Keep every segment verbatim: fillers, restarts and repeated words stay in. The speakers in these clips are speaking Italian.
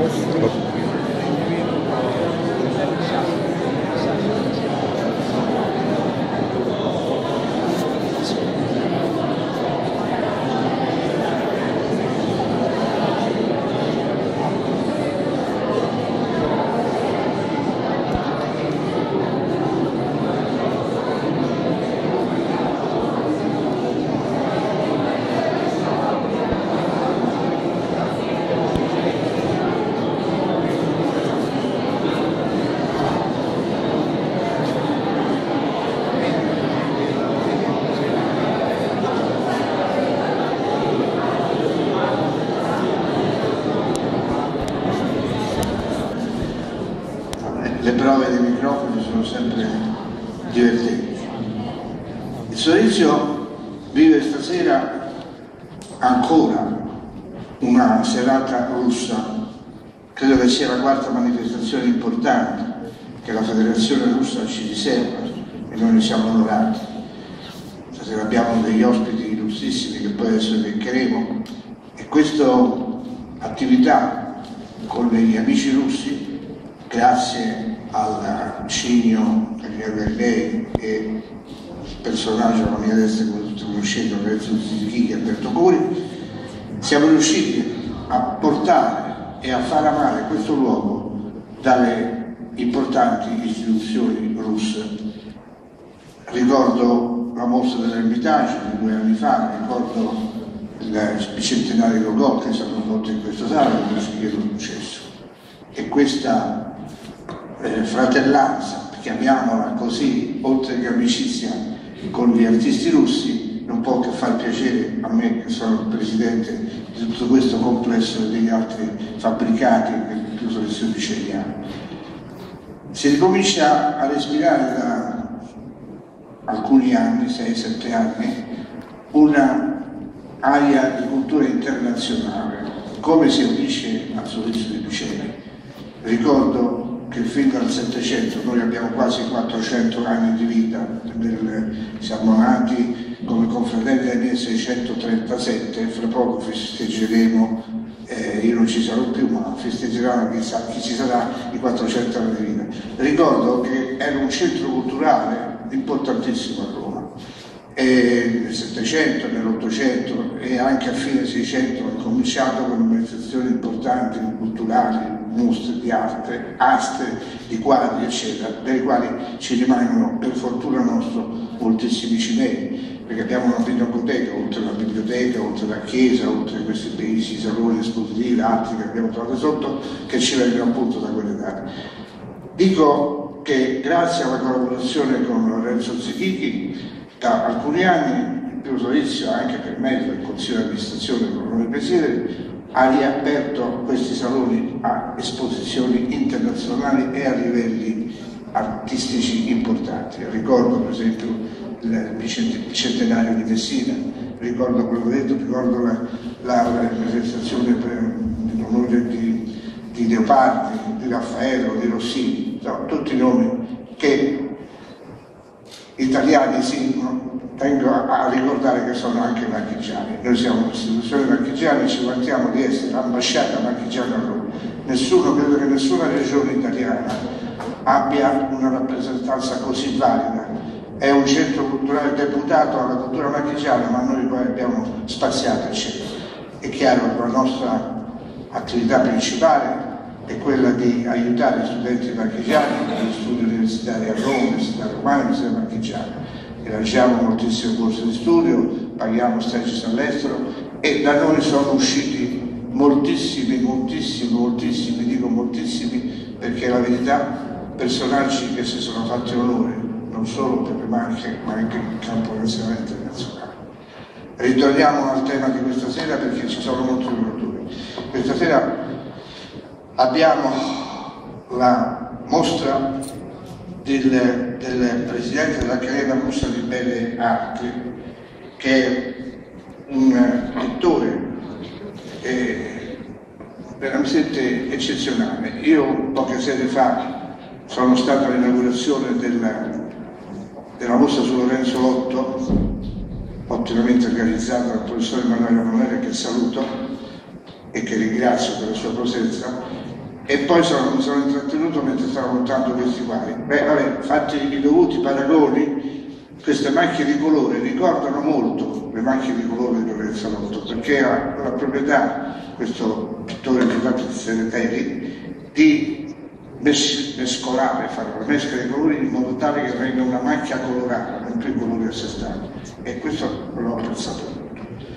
Le prove dei microfoni sono sempre divertenti. Il Sorrisio vive stasera ancora una serata russa, credo che sia la quarta manifestazione importante che la Federazione Russa ci riserva e noi ne siamo onorati. Stasera abbiamo degli ospiti illustrissimi che poi adesso elencheremo e questa attività con gli amici russi, grazie al Cigno, Daniele Verlei e il personaggio alla mia destra, come tutti conoscete, Lorenzo Zicchi e Alberto Cori, siamo riusciti a portare e a far amare questo luogo dalle importanti istituzioni russe. Ricordo la mostra dell'Ermitage di due anni fa, ricordo il bicentenario di Gogol che siamo svolto in questa sala, che ci chiedo successo. E questa Eh, fratellanza, chiamiamola così, oltre che amicizia con gli artisti russi, non può che far piacere a me che sono il presidente di tutto questo complesso e degli altri fabbricati che più selezioni scegliamo. Si ricomincia a respirare da alcuni anni, sei sette anni, una aria di cultura internazionale, come si unisce al Sorrisio di Picene. Ricordo che fin dal Settecento, noi abbiamo quasi quattrocento anni di vita, nel, siamo nati come confratelli nel milleseicentotrentasette, fra poco festeggeremo, eh, io non ci sarò più, ma festeggerà chissà chi ci sarà i quattrocento anni di vita. Ricordo che era un centro culturale importantissimo a Roma, e nel Settecento, nell'Ottocento e anche a fine Seicento ho cominciato con manifestazioni importanti, culturali, mostre di arte, aste di quadri, eccetera, dai quali ci rimangono, per fortuna nostra, moltissimi cimeli, perché abbiamo una pinacoteca, oltre alla biblioteca, oltre alla chiesa, oltre a questi bellissimi saloni espositivi, altri che abbiamo trovato sotto, che ci vengono appunto da quelle date. Dico che grazie alla collaborazione con Lorenzo Zicchi, da alcuni anni il Pio Sorrisio, anche per merito del Consiglio di amministrazione con il Presidente, ha riaperto questi saloni a esposizioni internazionali e a livelli artistici importanti. Ricordo per esempio il bicentenario di Messina, ricordo quello detto, ricordo la, la, la presentazione in onore di, di Leopardi, di Raffaello, di Rossini, no, tutti nomi che italiani sì, tengo a ricordare che sono anche marchigiani. Noi siamo un'istituzione marchigiana e ci vantiamo di essere ambasciata marchigiana a Roma. Nessuno, credo che nessuna regione italiana abbia una rappresentanza così valida. È un centro culturale deputato alla cultura marchigiana, ma noi poi abbiamo spaziato il centro. È chiaro che la nostra attività principale è quella di aiutare gli studenti marchigiani negli studi universitari a Roma, Università Romana, Università Marchigiana. Rilasciamo moltissime borse di studio, paghiamo stage all'estero e da noi sono usciti moltissimi, moltissimi, moltissimi, dico moltissimi, perché la verità, personaggi che si sono fatti onore, non solo per le Marche, ma anche in campo nazionale e internazionale. Ritorniamo al tema di questa sera perché ci sono molti oratori. Questa sera abbiamo la mostra del, del Presidente dell'Accademia Russa di Belle Arti, che è un pittore eh, veramente eccezionale. Io poche sere fa sono stato all'inaugurazione della, della mostra su Lorenzo Lotto, ottimamente organizzata dal professore Emanuele Monere, che saluto e che ringrazio per la sua presenza, e poi sono, mi sono intrattenuto mentre stavo montando questi quadri. Beh, vabbè, fatti i dovuti paragoni, queste macchie di colore ricordano molto le macchie di colore di Lorenzo Lotto, perché ha la proprietà, questo pittore di Patrizio Sereteli, di mes mescolare, fare una mescola di colori in modo tale che renda una macchia colorata, non più colori a sé stanti, e questo l'ho apprezzato molto.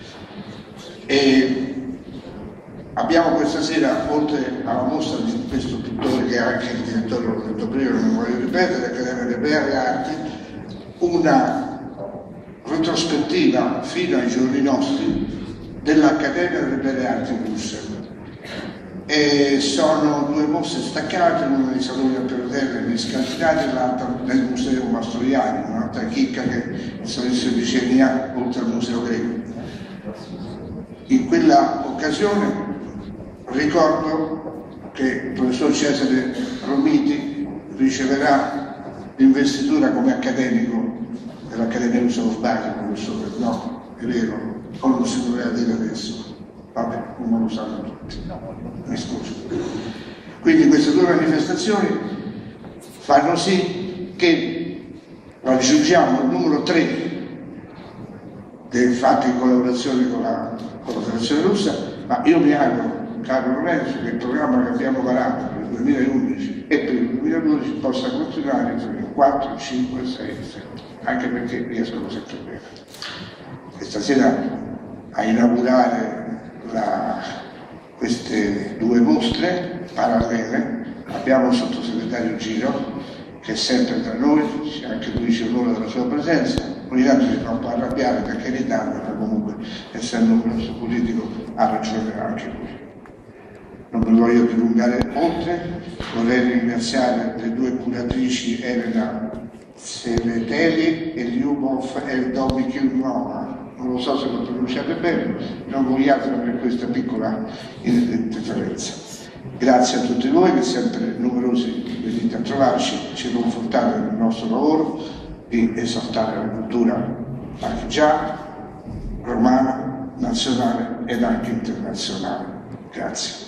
E abbiamo questa sera, oltre alla mostra di questo pittore che è anche il direttore, l'ho detto prima, non voglio ripetere, l'Accademia delle Belle Arti, una retrospettiva fino ai giorni nostri dell'Accademia delle Belle Arti in Bruxelles. E sono due mostre staccate, una nei saloni a Perotelli negli Scantinati e l'altra nel Museo Mastroianni, un'altra chicca che il servizio di C N A oltre al Museo Greco. In quella occasione ricordo che il professor Cesare Romiti riceverà l'investitura come accademico dell'Accademia Russa. Lo sbaglio, professore? No, è vero, o non si doveva dire adesso. Vabbè, non lo sanno tutti, mi scuso. Quindi queste due manifestazioni fanno sì che raggiungiamo il numero tre dei fatti in collaborazione con la, con la Federazione Russa, ma io mi auguro, caro Lorenzo, che il programma che abbiamo varato per il duemilaundici e per il duemiladodici possa continuare per il quattro, cinque, sei, sette, anche perché riescono sempre bene. E stasera a inaugurare La, queste due mostre parallele abbiamo il sottosegretario Giro, che è sempre tra noi, anche lui ci onora della sua presenza. Ogni tanto si fa un po' arrabbiare perché in Italia, ma comunque essendo un grosso politico ha ragione anche lui. Non mi voglio dilungare oltre, vorrei ringraziare le due curatrici Elena Sereteli e Lyubov Eldomikhinova. Non lo so se lo pronunciate bene, non vogliatelo per questa piccola interferenza. Grazie a tutti voi che sempre numerosi venite a trovarci, ci confortate nel nostro lavoro di esaltare la cultura marchigiana, romana, nazionale ed anche internazionale. Grazie.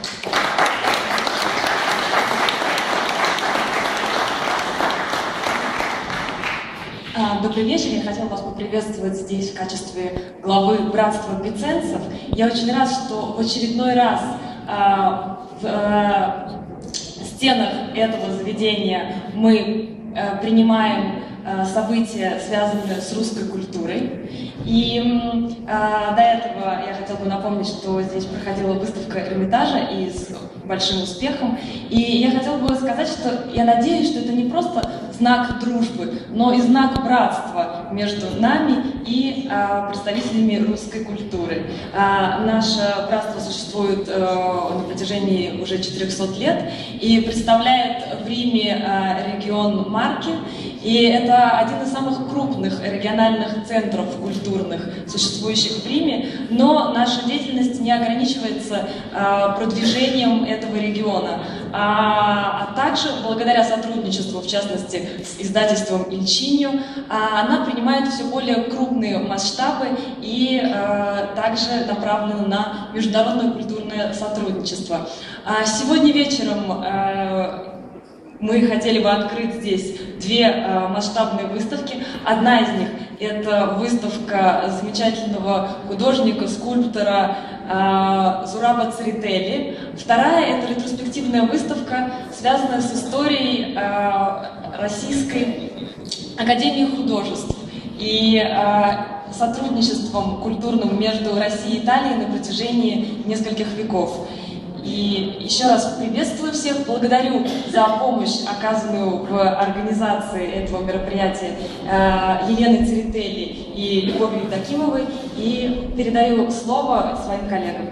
Добрый вечер, я хотела вас поприветствовать здесь в качестве главы Братства Пицценцев. Я очень рад, что в очередной раз а, в а, стенах этого заведения мы а, принимаем а, события, связанные с русской культурой. И а, до этого я хотела бы напомнить, что здесь проходила выставка Эрмитажа и с большим успехом. И я хотела бы сказать, что я надеюсь, что это не просто знак дружбы, но и знак братства между нами и а, представителями русской культуры. А, наше братство существует а, на протяжении уже четырехсот лет и представляет в Риме а, регион Марки. И это один из самых крупных региональных центров культурных, существующих в Риме, но наша деятельность не ограничивается а, продвижением этого региона, а, а также благодаря сотрудничеству, в частности, с издательством Ильчинью, а, она принимает все более крупные масштабы и а, также направлена на международное культурное сотрудничество. А, сегодня вечером а, мы хотели бы открыть здесь две э, масштабные выставки. Одна из них – это выставка замечательного художника, скульптора э, Зураба Церетели. Вторая – это ретроспективная выставка, связанная с историей э, Российской академии художеств и э, сотрудничеством культурным между Россией и Италией на протяжении нескольких веков. И еще раз приветствую всех, благодарю за помощь, оказанную в организации этого мероприятия Елены Церетели и Любови Евдокимовой, и передаю слово своим коллегам.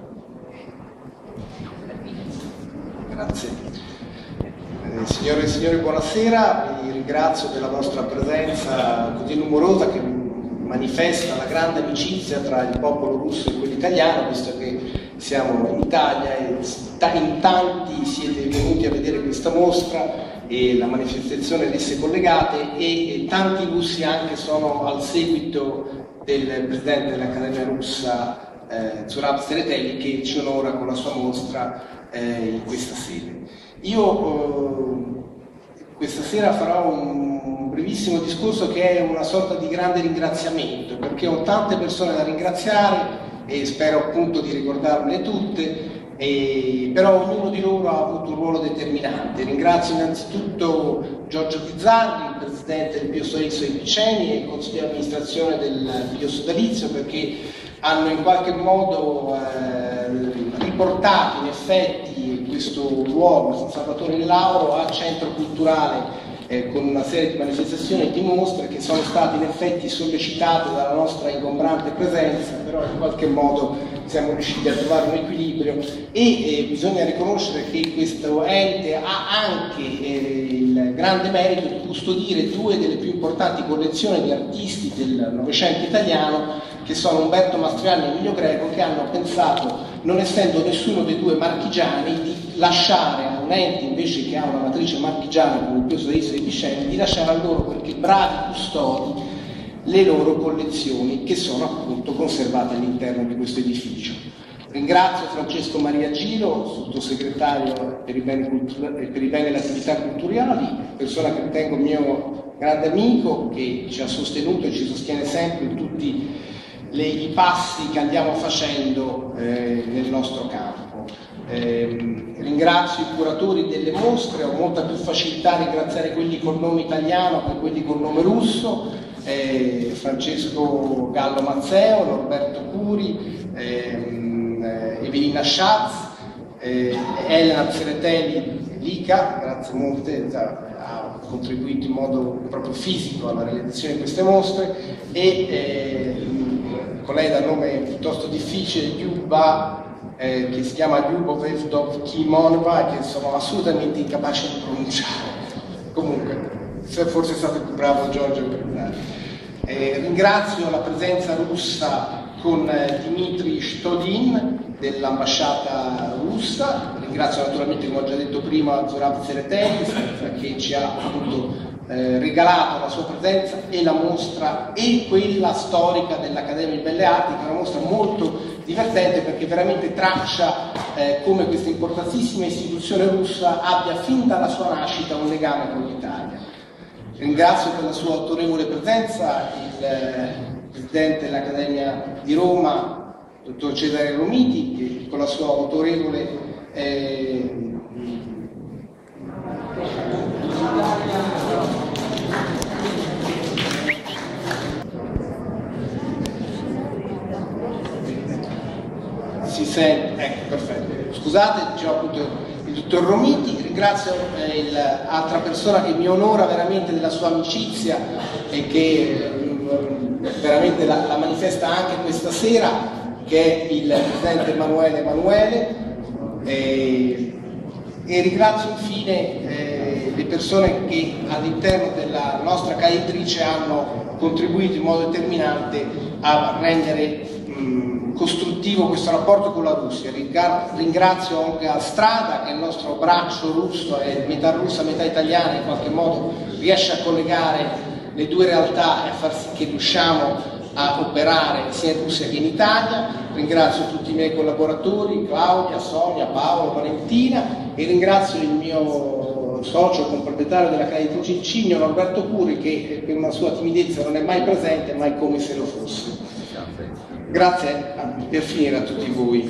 Grazie. Eh, signore e signori, buonasera, vi ringrazio della vostra presenza così numerosa che manifesta la grande amicizia tra il popolo russo e quello italiano, visto che siamo in Italia e in tanti siete venuti a vedere questa mostra e la manifestazione ad esse collegate, e, e tanti russi anche sono al seguito del presidente dell'Accademia Russa eh, Zurab Sereteli, che ci onora con la sua mostra eh, in questa sede. Io eh, questa sera farò un brevissimo discorso che è una sorta di grande ringraziamento, perché ho tante persone da ringraziare e spero appunto di ricordarle tutte. E, però ognuno di loro ha avuto un ruolo determinante. Ringrazio innanzitutto Giorgio Bizzarri, il presidente del Pio Sodalizio dei Piceni e il consiglio di amministrazione del Pio Sodalizio, perché hanno in qualche modo eh, riportato in effetti questo luogo, San Salvatore in Lauro, a centro culturale, eh, con una serie di manifestazioni e di mostre che sono state in effetti sollecitate dalla nostra ingombrante presenza, però in qualche modo siamo riusciti a trovare un equilibrio e eh, bisogna riconoscere che questo ente ha anche eh, il grande merito di custodire due delle più importanti collezioni di artisti del Novecento italiano, che sono Umberto Mastriani e Emilio Greco, che hanno pensato, non essendo nessuno dei due marchigiani, di lasciare a un ente invece che ha una matrice marchigiana come il Pio Sodalizio dei Piceni, di lasciare a loro, perché bravi custodi, le loro collezioni che sono appunto conservate all'interno di questo edificio. Ringrazio Francesco Maria Giro, sottosegretario per i beni, per i beni e le attività culturali, persona che ritengo mio grande amico, che ci ha sostenuto e ci sostiene sempre in tutti le, i passi che andiamo facendo eh, nel nostro campo. Eh, ringrazio i curatori delle mostre, ho molta più facilità a ringraziare quelli col nome italiano che quelli col nome russo. Eh, Francesco Gallo Mazzeo, Norberto Curi, ehm, eh, Evelina Schatz, eh, Elena Sereteli Lica, grazie molte, ha contribuito in modo proprio fisico alla realizzazione di queste mostre, e eh, con lei dal nome piuttosto difficile, Yuba, eh, che si chiama Lyubovevdov Kimonova, che sono assolutamente incapace di pronunciare. Comunque, forse è stato più bravo Giorgio per dare. Eh, ringrazio la presenza russa con eh, Dmitry Stodin dell'ambasciata russa, ringrazio naturalmente, come ho già detto prima, Zurab Sereteli, che ci ha appunto eh, regalato la sua presenza e la mostra e quella storica dell'Accademia di Belle Arti, che è una mostra molto divertente perché veramente traccia eh, come questa importantissima istituzione russa abbia fin dalla sua nascita un legame con l'Italia. Ringrazio per la sua autorevole presenza il eh, Presidente dell'Accademia di Roma, dottor Cesare Romiti, che con la sua autorevole eh, si sente, ecco, perfetto. Scusate, dicevo appunto il dottor Romiti. Ringrazio eh, l'altra persona che mi onora veramente della sua amicizia e che eh, veramente la, la manifesta anche questa sera, che è il Presidente Emanuele Emanuele, e, e ringrazio infine eh, le persone che all'interno della nostra casa editrice hanno contribuito in modo determinante a rendere mh, costruttivo questo rapporto con la Russia. Ringrazio Olga Strada, che è il nostro braccio russo, è metà russa, metà italiana, in qualche modo riesce a collegare le due realtà e a far sì che riusciamo a operare sia in Russia che in Italia. Ringrazio tutti i miei collaboratori, Claudia, Sonia, Paolo, Valentina, e ringrazio il mio socio comproprietario della casa editrice Cigno, Norberto Curi, che per una sua timidezza non è mai presente, ma è come se lo fosse. Grazie per finire a tutti voi.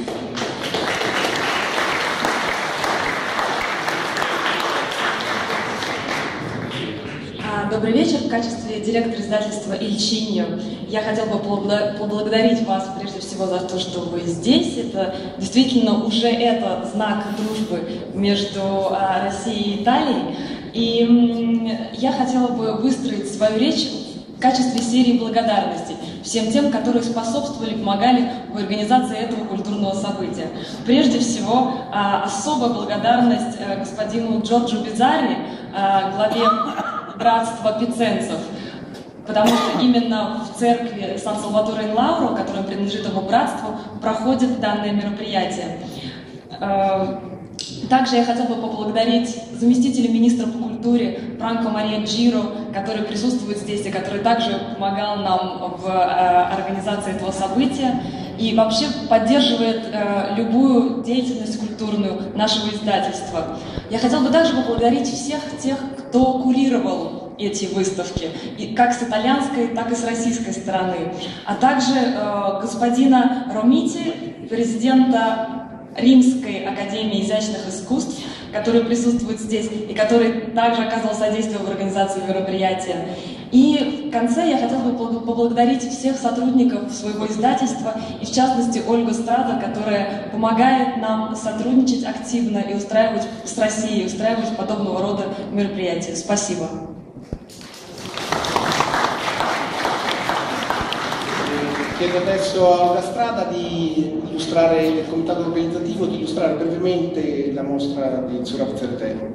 Добрый вечер. В качестве директора издательства «Ильчиньо» я хотела бы поблагодарить вас прежде всего за то, что вы здесь. Это действительно уже это знак дружбы между Россией и Италией. И я хотела бы выстроить свою речь в качестве серии благодарностей всем тем, которые способствовали, помогали в организации этого культурного события. Прежде всего, особая благодарность господину Джорджо Бизарри, главе братства пиценцев, потому что именно в церкви Сан-Салваторе-ин-Лауро, которая принадлежит его братству, проходит данное мероприятие. Также я хотела бы поблагодарить заместителя министра по культуре Франко Мария Джиро, который присутствует здесь и который также помогал нам в организации этого события. и вообще поддерживает э, любую деятельность культурную нашего издательства. Я хотела бы также поблагодарить всех тех, кто курировал эти выставки, и как с итальянской, так и с российской стороны, а также э, господина Ромити, президента Римской академии изящных искусств, который присутствует здесь и который также оказывал содействие в организации мероприятия. И в конце я хотела бы поблагодарить всех сотрудников своего издательства, и в частности Ольгу Страда, которая помогает нам сотрудничать активно и устраивать с Россией, устраивать подобного рода мероприятия. Спасибо. Chiedo adesso a Olga Strada di illustrare il comitato organizzativo, di illustrare brevemente la mostra di Zurab Tsereteli.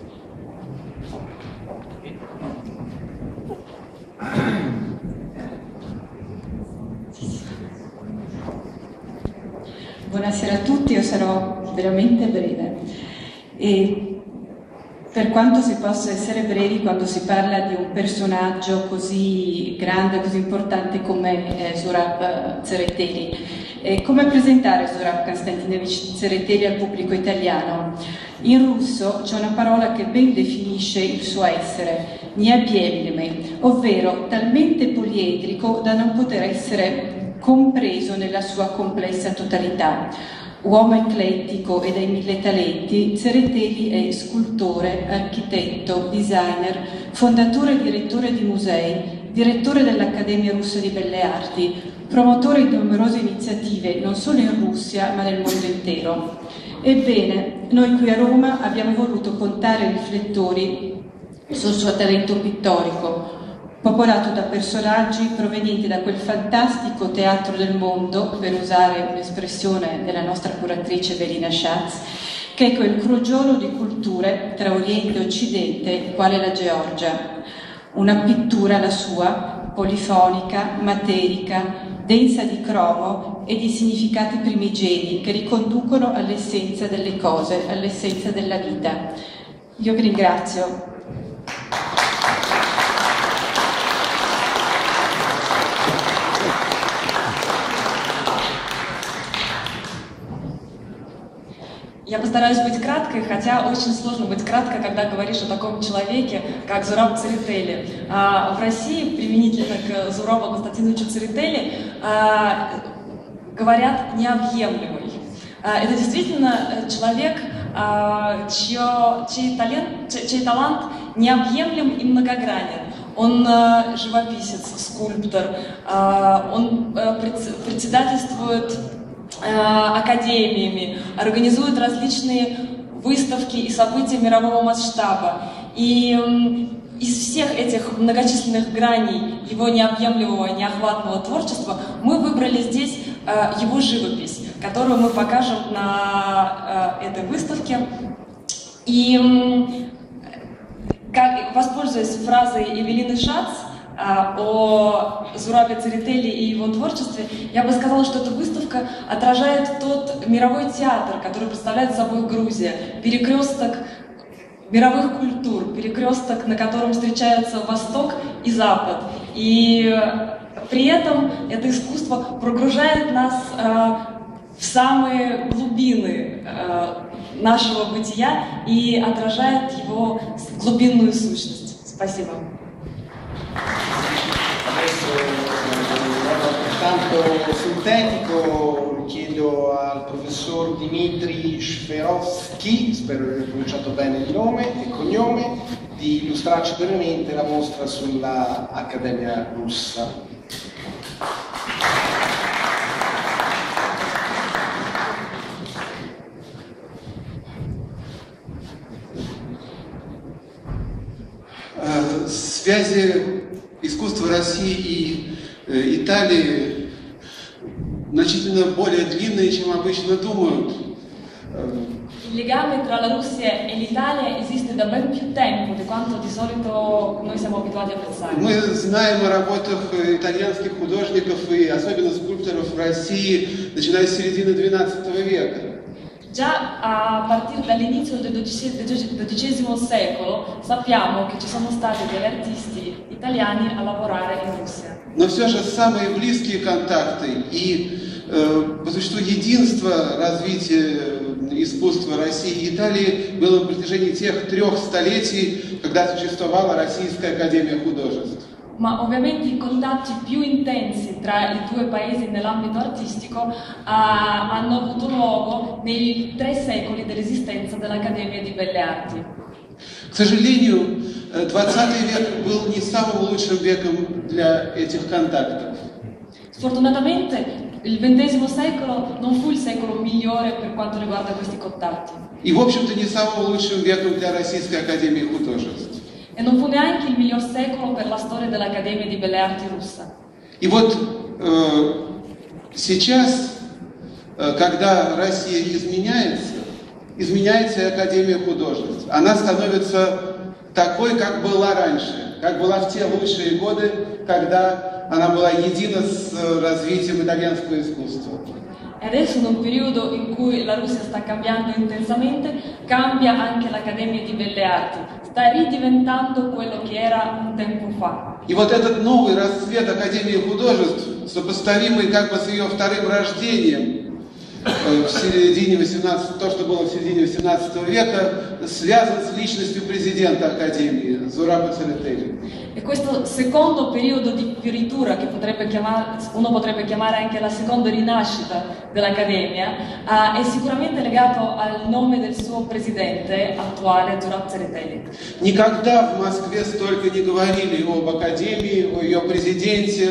Buonasera a tutti, io sarò veramente breve. E per quanto si possa essere brevi quando si parla di un personaggio così grande, così importante come eh, Zurab Tsereteli. E come presentare Zurab Konstantinovich Tsereteli al pubblico italiano? In russo c'è una parola che ben definisce il suo essere, необъемлемый, ovvero talmente poliedrico da non poter essere compreso nella sua complessa totalità. Uomo eclettico e dai mille talenti, Tsereteli è scultore, architetto, designer, fondatore e direttore di musei, direttore dell'Accademia Russa di Belle Arti, promotore di numerose iniziative non solo in Russia ma nel mondo intero. Ebbene, noi qui a Roma abbiamo voluto puntare riflettori sul suo talento pittorico, popolato da personaggi provenienti da quel fantastico teatro del mondo, per usare un'espressione della nostra curatrice Belina Schatz, che è quel crogiolo di culture tra Oriente e Occidente, quale la Georgia. Una pittura, la sua, polifonica, materica, densa di cromo e di significati primigeni che riconducono all'essenza delle cose, all'essenza della vita. Io vi ringrazio. Я постараюсь быть краткой, хотя очень сложно быть краткой, когда говоришь о таком человеке, как Зураб Тseретели. А в России, применительно к Зурабу Константиновичу Тseретели, а, говорят «необъемлемый». А, это действительно человек, а, чье, чей, талант, чей талант необъемлем и многогранен. Он а, живописец, скульптор, а, он а, председательствует академиями, организует различные выставки и события мирового масштаба. И из всех этих многочисленных граней его необъемлемого, неохватного творчества мы выбрали здесь его живопись, которую мы покажем на этой выставке. И, воспользуясь фразой Эвелины Шац о Зурабе Тsereteli и его творчестве, я бы сказала, что эта выставка отражает тот мировой театр, который представляет собой Грузия, перекресток мировых культур, перекресток, на котором встречаются Восток и Запад. И при этом это искусство прогружает нас э, в самые глубины э, нашего бытия и отражает его глубинную сущность. Спасибо. Adesso, altrettanto sintetico, chiedo al professor Dmitry Shverovsky, spero di aver pronunciato bene il nome e cognome, di illustrarci brevemente la mostra sulla Accademia Russa. Связи искусства России и э, Италии значительно более длинные, чем обычно думают. Il legame tra la Russia e l'Italia esiste da ben più tempo di quanto di solito noi siamo abituati a pensare. Мы знаем о работах итальянских художников и особенно скульпторов в России, начиная с середины двенадцатого века. Già a partire dall'inizio del dodicesimo secolo sappiamo che ci sono stati degli artisti italiani a lavorare in Russia. Но все же самые близкие контакты и по существу единство развития искусства России и Италии было на протяжении тех трех столетий, когда существовала Российская Академия Художеств. Ma ovviamente i contatti più intensi tra i due paesi nell'ambito artistico uh, hanno avuto luogo nei tre secoli dell'esistenza dell'Accademia di Belle Arti. К сожалению, двадцатый век был не самым лучшим веком для этих контактов. Sfortunatamente il ventesimo secolo non fu il secolo migliore per quanto riguarda questi contatti. И, в общем-то, не самым лучшим веком для Российской Академии Художеств. E non fu neanche il miglior secolo per la storia dell'Accademia di Belle Arti russa. И вот э, сейчас, э, когда Россия изменяется, изменяется и Академия Художеств. Она становится такой, как была раньше, как была в те лучшие годы, когда она была едина с развитием итальянского искусства. E adesso, in un periodo in cui la Russia sta cambiando intensamente, cambia anche l'Accademia di Belle Arti, sta ridiventando quello che era un tempo fa. И вот этот новый расцвет Академии Художеств, сопоставимый как бы с ее вторым рождением в середине восемнадцатого, то, что было в середине восемнадцатого века, связан с личностью президента Академии, Зураб Церетели. E questo secondo periodo di fioritura, che potrebbe chiamare, uno potrebbe chiamare anche la seconda rinascita dell'Accademia, uh, è sicuramente legato al nome del suo presidente attuale, Zurab Церетели. Никогда в Москве столько не говорили об Академии, о ее президенте,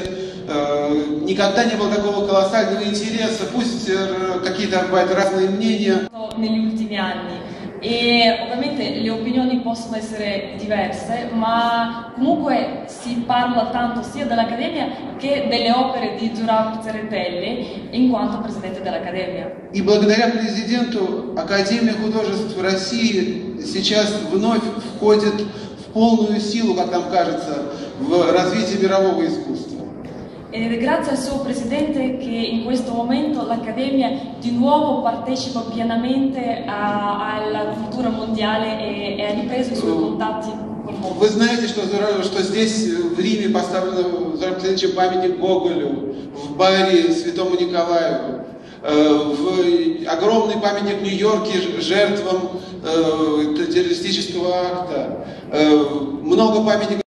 э, никогда не было такого колоссального интереса, пусть э, какие-то бывают разные мнения. Negli ultimi anni. E ovviamente le opinioni possono essere diverse, ma comunque si parla tanto sia dell'Accademia che delle opere di Zurab Церетели in quanto presidente dell'Accademia. И благодаря президенту Академия художеств России сейчас вновь входит в полную силу, как нам кажется, в развитие мирового искусства. Ed è grazie al suo presidente che in questo momento l'Accademia di nuovo partecipa pienamente a, alla cultura mondiale e, e ha ripreso i suoi contatti col mondo. Вы знаете, что, что здесь в Риме поставлен памятник Гоголю, в Баре Святому Николаю, в огромный памятник в Нью-Йорке жертвам террористического акта, много памятников